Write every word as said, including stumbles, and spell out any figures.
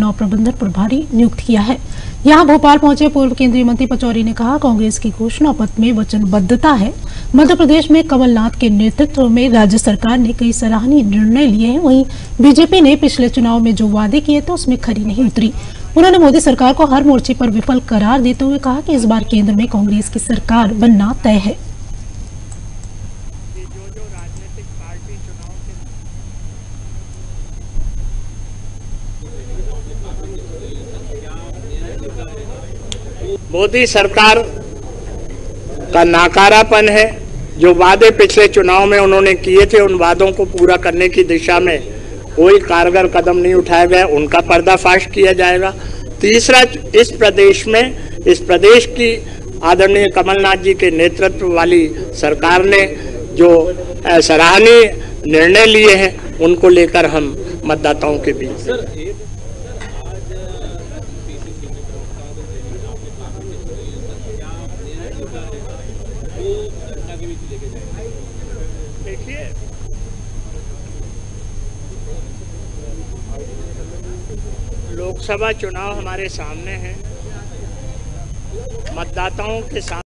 चुनाव प्रबंधन प्रभारी नियुक्त किया है। यहां भोपाल पहुंचे पूर्व केंद्रीय मंत्री पचौरी ने कहा, कांग्रेस की घोषणा पत्र में वचनबद्धता है। मध्य प्रदेश में कमलनाथ के नेतृत्व में राज्य सरकार ने कई सराहनीय निर्णय लिए हैं। वहीं बीजेपी ने पिछले चुनाव में जो वादे किए थे उसमें खरी नहीं उतरी। उन्होंने मोदी सरकार को हर मोर्चे पर विफल करार देते हुए कहा कि इस बार केंद्र में कांग्रेस की सरकार बनना तय है। मोदी सरकार का नाकारापन है। जो वादे पिछले चुनाव में उन्होंने किए थे, उन वादों को पूरा करने की दिशा में कोई कारगर कदम नहीं उठाया गया, उनका पर्दाफाश किया जाएगा। तीसरा, इस प्रदेश में इस प्रदेश की आदरणीय कमलनाथ जी के नेतृत्व वाली सरकार ने जो सराहनीय निर्णय लिए हैं, उनको लेकर हम मतदाताओं के बीच देखिए, लोकसभा चुनाव हमारे सामने है। मतदाताओं के साथ